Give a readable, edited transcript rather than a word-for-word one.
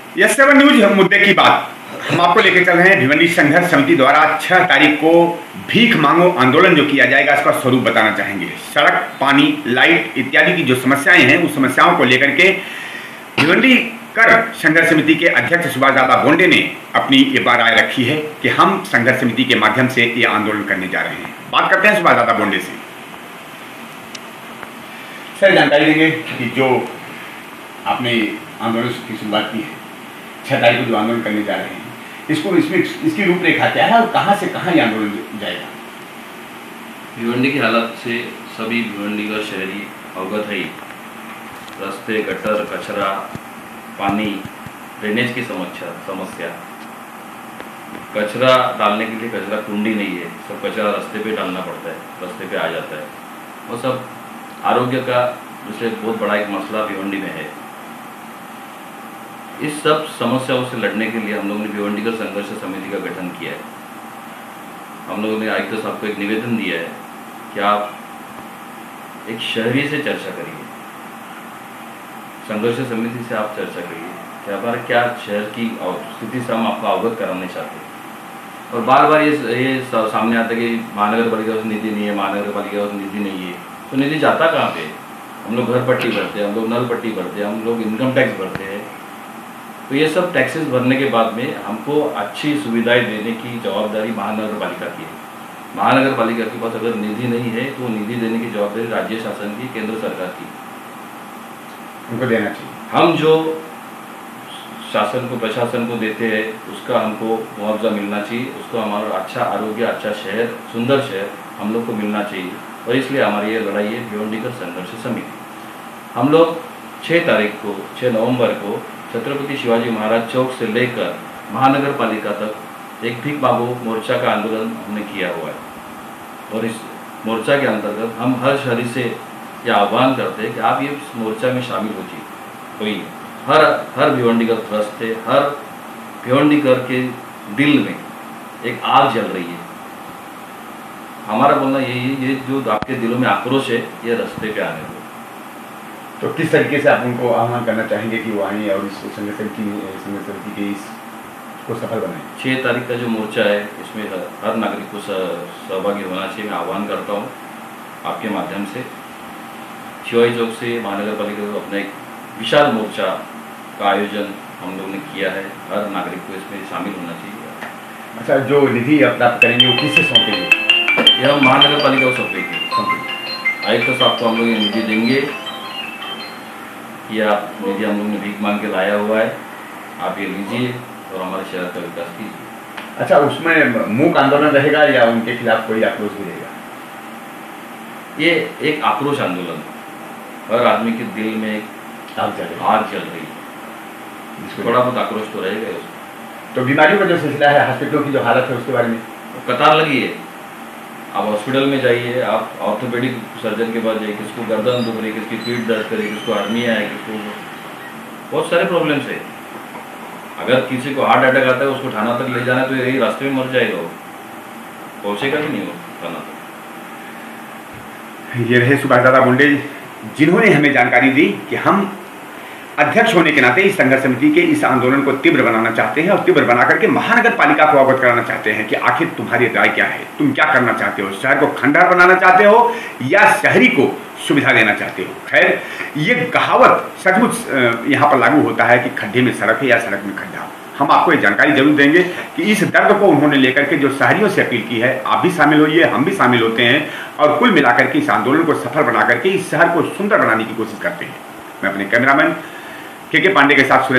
Yes 7 news मुद्दे की बात हम आपको लेकर चल रहे हैं। भिवंडी संघर्ष समिति द्वारा 6 तारीख को भीख मांगो आंदोलन जो किया जाएगा, इसका स्वरूप बताना चाहेंगे। सड़क, पानी, लाइट इत्यादि की जो समस्याएं हैं, उस समस्याओं को लेकर के भिवंडी कर संघर्ष समिति के अध्यक्ष सुभाष दादा बोंडे ने अपनी ये बात राय रखी है कि हम संघर्ष समिति के माध्यम से ये आंदोलन करने जा रहे हैं। बात करते हैं सुभाष दादा बोंडे से। सर, जानकारी देंगे कि जो आपने आंदोलन की शुरुआत की है, 6 तारीख को जो आंदोलन करने जा रहे हैं, इसकी रूपरेखा क्या है और कहाँ से कहाँ ये आंदोलन जाएगा? भिवंडी की हालत से सभी भिवंडी का शहरी अवगत है। रास्ते, गटर, कचरा, पानी, ड्रेनेज की समस्या। कचरा डालने के लिए कचरा कुंडी नहीं है, सब कचरा रास्ते पे डालना पड़ता है, रास्ते पे आ जाता है। वो सब आरोग्य का दूसरे बहुत बड़ा एक मसला भिवंडी में है। इस सब समस्याओं से लड़ने के लिए हम लोगों ने भिवंडी का संघर्ष समिति का गठन किया है। हम लोगों ने आयुक्त साहब को एक निवेदन दिया है कि आप एक शहरी से चर्चा करिए, संघर्ष समिति से आप चर्चा करिए कि हमारा क्या शहर की स्थिति से हम आपको अवगत कराना चाहते हैं। और बार बार ये सामने आता है कि महानगर पालिका से निधि नहीं है, महानगर पालिका से निधि नहीं है। तो निधि जाता कहाँ पे? हम लोग घर पट्टी भरते हैं, हम लोग नल पट्टी भरते हैं, हम लोग इनकम टैक्स भरते हैं। तो ये सब टैक्सेस भरने के बाद में हमको अच्छी सुविधाएं देने की जवाबदारी महानगर पालिका की है। महानगर पालिका के पास अगर निधि नहीं है तो निधि देने की जवाबदारी राज्य शासन की, केंद्र सरकार की, उनको देना चाहिए। हम जो शासन को, प्रशासन को देते हैं, उसका हमको मुआवजा मिलना चाहिए, उसको हमारा अच्छा आरोग्य, अच्छा शहर, सुंदर शहर हम लोग को मिलना चाहिए। और इसलिए हमारी ये लड़ाई है भिवंडी का संघर्ष समिति। हम लोग 6 तारीख को, 6 नवंबर को छत्रपति शिवाजी महाराज चौक से लेकर महानगर पालिका तक एक भीख मांगो मोर्चा का आंदोलन हमने किया हुआ है। और इस मोर्चा के अंतर्गत हम हर शहरी से यह आह्वान करते हैं कि आप ये मोर्चा में शामिल होइए। हर भिवंडीकर त्रस्त है, हर भिवंडीकर के दिल में एक आग जल रही है। हमारा बोलना यही है, ये जो आपके दिलों में आक्रोश है, ये रास्ते पे आने दो। तो किस तरीके से आप उनको आह्वान करना चाहेंगे कि वो आएँ और इस संघर्ष समिति के इसको सफल बनाएं? 6 तारीख का जो मोर्चा है, इसमें हर नागरिक को सहभागी होना चाहिए। मैं आह्वान करता हूँ आपके माध्यम से। शिवाजी चौक से महानगर पालिका को अपना एक विशाल मोर्चा का आयोजन हम लोगों ने किया है। हर नागरिक को इसमें शामिल होना चाहिए। अच्छा, जो निधि आप प्राप्त करेंगे वो किससे सौंपेंगे? यह हम महानगर पालिका को सौंपेंगे। आयुक्त साहब को हम लोग ये निधि देंगे। यह निधि हम लोग ने भीख मांग के लाया हुआ है, आप ये लीजिए और हमारे शहर का विकास कीजिए। अच्छा, उसमें मूक आंदोलन रहेगा या उनके खिलाफ कोई आक्रोश भी रहेगा? ये एक आक्रोश आंदोलन, हर आदमी के दिल में आग जल रही है, थोड़ा बहुत आक्रोश तो रहेगा उसमें। तो बीमारियों का जो सिलसिला है, हॉस्पिटलों की जो हालत है, उसके बारे में कतार लगी है। आप हॉस्पिटल में जाइए, आप ऑर्थोपेडिक सर्जन के पास जाइए, किसको गर्दन दुख रही, किसकी पीठ दर्द करी, किसको हर्निया है, किसको बहुत सारे प्रॉब्लम्स है। अगर किसी को हार्ट अटैक आता है, उसको थाना तक ले जाना है तो यही रास्ते में मर जाएगा, वो पहुँचेगा कि नहीं वो थाना तक। ये रहे सुभाष दादा बोंडे, जिन्होंने हमें जानकारी दी कि हम अध्यक्ष होने के नाते इस संघर्ष समिति के इस आंदोलन को तीव्र बनाना चाहते हैं और तीव्र बना करके महानगर पालिका को अवगत कराना चाहते हैं कि आखिर तुम्हारी राय क्या है, तुम क्या करना चाहते हो, शहर को खंडहर बनाना चाहते हो या शहरी को सुविधा देना चाहते हो। खैर, ये कहावत सचमुच यहाँ पर लागू होता है कि खड्डे में सड़क है या सड़क में खड्डा। हम आपको ये जानकारी जरूर देंगे कि इस दर्द को उन्होंने लेकर के जो शहरियों से अपील की है, आप भी शामिल होइए, हम भी शामिल होते हैं और कुल मिलाकर के इस आंदोलन को सफल बना करके इस शहर को सुंदर बनाने की कोशिश करते हैं। मैं अपने कैमरामैन के पांडे के साथ